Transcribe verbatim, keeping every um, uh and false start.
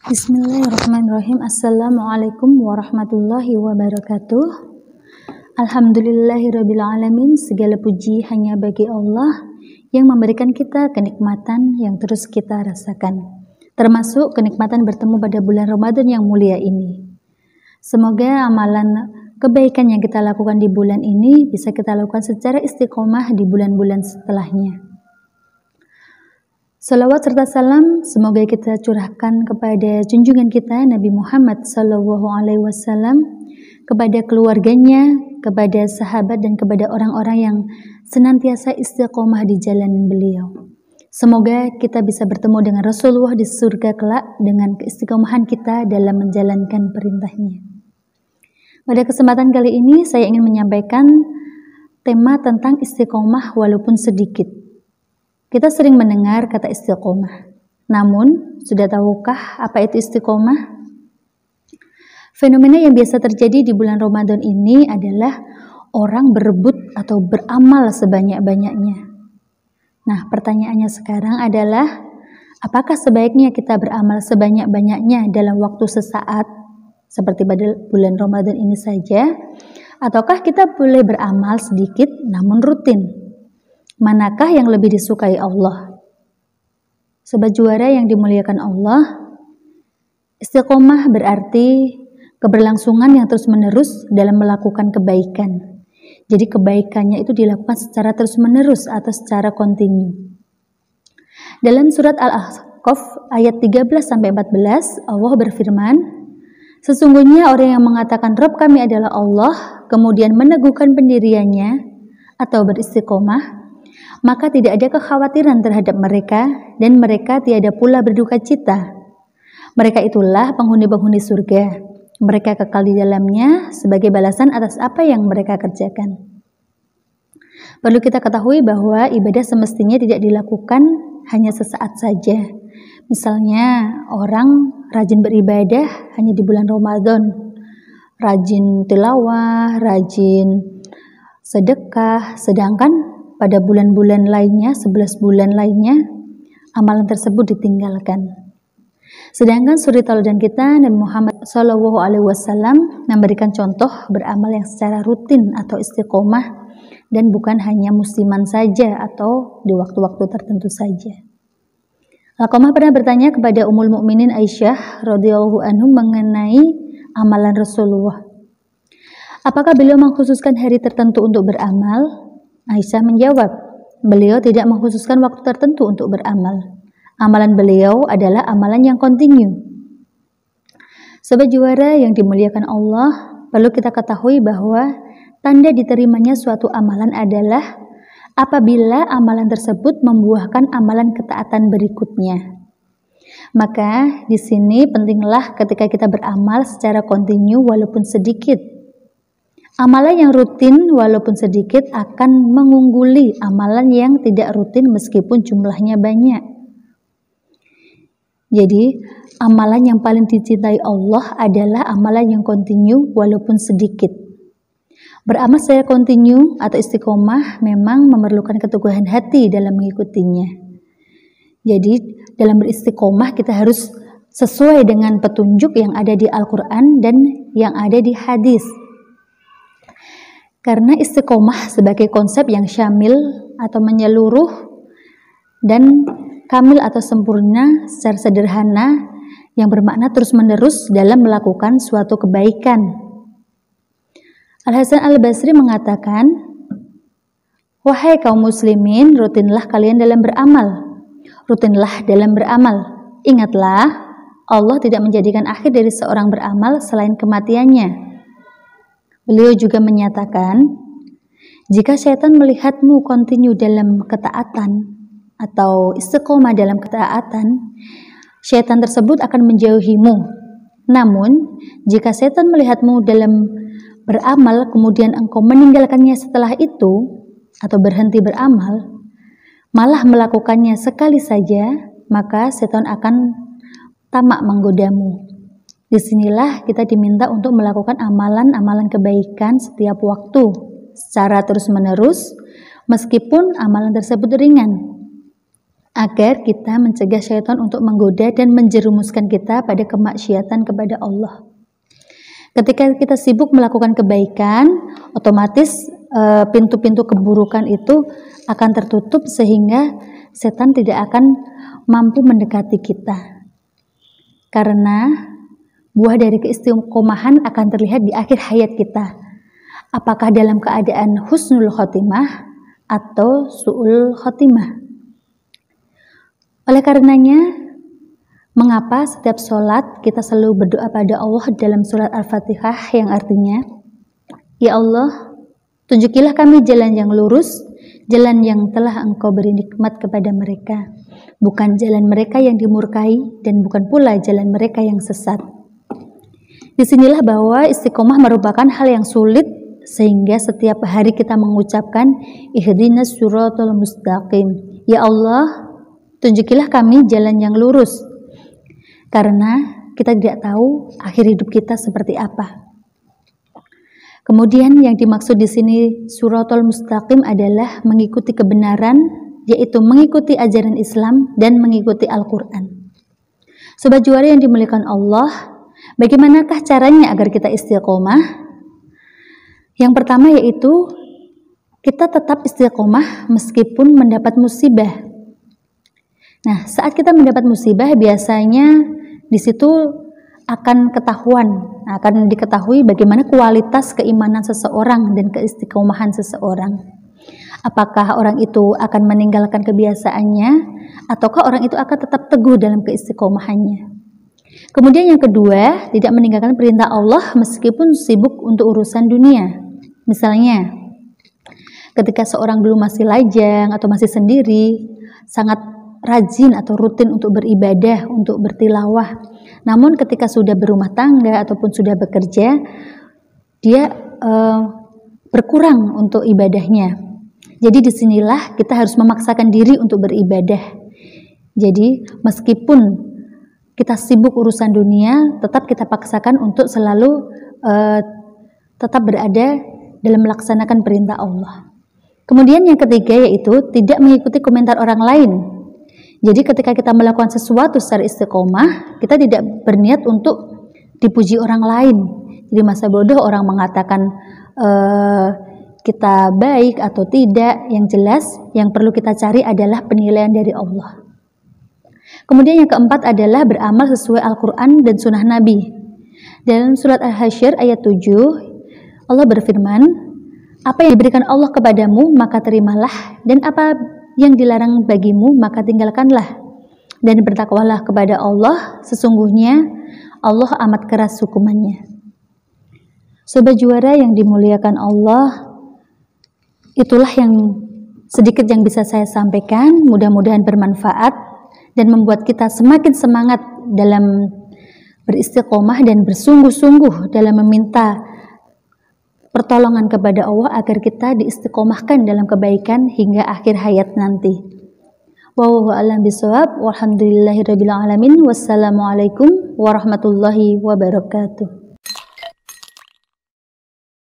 Bismillahirrahmanirrahim. Assalamualaikum warahmatullahi wabarakatuh. Alhamdulillahirrabbilalamin. Segala puji hanya bagi Allah yang memberikan kita kenikmatan yang terus kita rasakan, termasuk kenikmatan bertemu pada bulan Ramadan yang mulia ini. Semoga amalan kebaikan yang kita lakukan di bulan ini bisa kita lakukan secara istiqomah di bulan-bulan setelahnya. Salawat serta salam semoga kita curahkan kepada junjungan kita Nabi Muhammad Sallallahu Alaihi Wasallam, kepada keluarganya, kepada sahabat dan kepada orang-orang yang senantiasa istiqomah di jalan beliau. Semoga kita bisa bertemu dengan Rasulullah di surga kelak dengan keistiqomahan kita dalam menjalankan perintahnya. Pada kesempatan kali ini saya ingin menyampaikan tema tentang istiqomah walaupun sedikit. Kita sering mendengar kata istiqomah. Namun, sudah tahukah apa itu istiqomah? Fenomena yang biasa terjadi di bulan Ramadan ini adalah orang berebut atau beramal sebanyak-banyaknya. Nah, pertanyaannya sekarang adalah, apakah sebaiknya kita beramal sebanyak-banyaknya dalam waktu sesaat, seperti pada bulan Ramadan ini saja, ataukah kita boleh beramal sedikit namun rutin? Manakah yang lebih disukai Allah? Sobat juara yang dimuliakan Allah, istiqomah berarti keberlangsungan yang terus-menerus dalam melakukan kebaikan. Jadi kebaikannya itu dilakukan secara terus-menerus atau secara kontinu. Dalam surat Al-Ahqaf ayat tiga belas sampai empat belas, Allah berfirman, sesungguhnya orang yang mengatakan Rabb kami adalah Allah, kemudian meneguhkan pendiriannya atau beristiqomah, maka tidak ada kekhawatiran terhadap mereka dan mereka tiada pula berduka cita. Mereka itulah penghuni-penghuni surga. Mereka kekal di dalamnya sebagai balasan atas apa yang mereka kerjakan. Perlu kita ketahui bahwa ibadah semestinya tidak dilakukan hanya sesaat saja. Misalnya orang rajin beribadah hanya di bulan Ramadan, rajin tilawah, rajin sedekah, sedangkan pada bulan-bulan lainnya, sebelas bulan lainnya, amalan tersebut ditinggalkan. Sedangkan suri tauladan kita, Nabi Muhammad Sallallahu Alaihi Wasallam memberikan contoh beramal yang secara rutin atau istiqomah dan bukan hanya musiman saja atau di waktu-waktu tertentu saja. Alqamah pernah bertanya kepada Ummul Mukminin Aisyah radhiyallahu anhu mengenai amalan Rasulullah. Apakah beliau mengkhususkan hari tertentu untuk beramal? Aisyah menjawab, beliau tidak mengkhususkan waktu tertentu untuk beramal. Amalan beliau adalah amalan yang kontinu. Sobat juara yang dimuliakan Allah, perlu kita ketahui bahwa tanda diterimanya suatu amalan adalah apabila amalan tersebut membuahkan amalan ketaatan berikutnya. Maka di sini pentinglah ketika kita beramal secara kontinu walaupun sedikit. Amalan yang rutin walaupun sedikit akan mengungguli amalan yang tidak rutin meskipun jumlahnya banyak. Jadi, amalan yang paling dicintai Allah adalah amalan yang kontinu walaupun sedikit. Beramal secara kontinu atau istiqomah memang memerlukan keteguhan hati dalam mengikutinya. Jadi, dalam beristiqomah kita harus sesuai dengan petunjuk yang ada di Al-Quran dan yang ada di hadis. Karena istiqomah sebagai konsep yang syamil atau menyeluruh dan kamil atau sempurna secara sederhana yang bermakna terus-menerus dalam melakukan suatu kebaikan. Al-Hasan Al-Basri mengatakan, wahai kaum muslimin, rutinlah kalian dalam beramal. Rutinlah dalam beramal. Ingatlah, Allah tidak menjadikan akhir dari seorang beramal selain kematiannya. Beliau juga menyatakan, jika syaitan melihatmu kontinu dalam ketaatan atau istiqomah dalam ketaatan, syaitan tersebut akan menjauhimu. Namun, jika syaitan melihatmu dalam beramal, kemudian engkau meninggalkannya setelah itu, atau berhenti beramal, malah melakukannya sekali saja, maka syaitan akan tamak menggodamu. Disinilah kita diminta untuk melakukan amalan-amalan kebaikan setiap waktu secara terus-menerus meskipun amalan tersebut ringan. agar kita mencegah syaitan untuk menggoda dan menjerumuskan kita pada kemaksiatan kepada Allah. Ketika kita sibuk melakukan kebaikan, otomatis pintu-pintu keburukan itu akan tertutup sehingga setan tidak akan mampu mendekati kita. Karena buah dari keistiqomahan akan terlihat di akhir hayat kita. Apakah dalam keadaan husnul khotimah atau su'ul khotimah. Oleh karenanya, mengapa setiap sholat kita selalu berdoa pada Allah dalam surat Al-Fatihah yang artinya, Ya Allah, tunjukilah kami jalan yang lurus, jalan yang telah Engkau beri nikmat kepada mereka, bukan jalan mereka yang dimurkai dan bukan pula jalan mereka yang sesat. Disinilah bahwa istiqomah merupakan hal yang sulit, sehingga setiap hari kita mengucapkan ihdinas siratal mustaqim. Ya Allah, tunjukilah kami jalan yang lurus. Karena kita tidak tahu akhir hidup kita seperti apa. Kemudian yang dimaksud di sini siratal mustaqim adalah mengikuti kebenaran, yaitu mengikuti ajaran Islam dan mengikuti Al-Quran. Sobat Juara yang dimuliakan Allah, bagaimanakah caranya agar kita istiqomah? Yang pertama yaitu kita tetap istiqomah meskipun mendapat musibah. Nah, saat kita mendapat musibah biasanya di situ akan ketahuan, akan diketahui bagaimana kualitas keimanan seseorang dan keistiqomahan seseorang. Apakah orang itu akan meninggalkan kebiasaannya, ataukah orang itu akan tetap teguh dalam keistiqomahannya. Kemudian yang kedua, tidak meninggalkan perintah Allah meskipun sibuk untuk urusan dunia. Misalnya, ketika seorang dulu masih lajang atau masih sendiri, sangat rajin atau rutin untuk beribadah, untuk bertilawah. Namun ketika sudah berumah tangga ataupun sudah bekerja, dia uh, berkurang untuk ibadahnya. Jadi disinilah kita harus memaksakan diri untuk beribadah. Jadi meskipun kita sibuk urusan dunia, tetap kita paksakan untuk selalu uh, tetap berada dalam melaksanakan perintah Allah. Kemudian yang ketiga yaitu tidak mengikuti komentar orang lain. Jadi ketika kita melakukan sesuatu secara istiqomah, kita tidak berniat untuk dipuji orang lain. Jadi masa bodoh orang mengatakan uh, kita baik atau tidak, yang jelas yang perlu kita cari adalah penilaian dari Allah. Kemudian yang keempat adalah beramal sesuai Al-Quran dan Sunnah Nabi. Dalam surat Al-Hasyr ayat tujuh, Allah berfirman, apa yang diberikan Allah kepadamu maka terimalah, dan apa yang dilarang bagimu maka tinggalkanlah, dan bertakwalah kepada Allah, sesungguhnya Allah amat keras hukumannya. Sobat Juara yang dimuliakan Allah, itulah yang sedikit yang bisa saya sampaikan, mudah-mudahan bermanfaat dan membuat kita semakin semangat dalam beristiqomah dan bersungguh-sungguh dalam meminta pertolongan kepada Allah agar kita diistiqomahkan dalam kebaikan hingga akhir hayat nanti. Wallahu a'lam bishawab. Walhamdulillahirabbil alamin. Wassalamualaikum warahmatullahi wabarakatuh.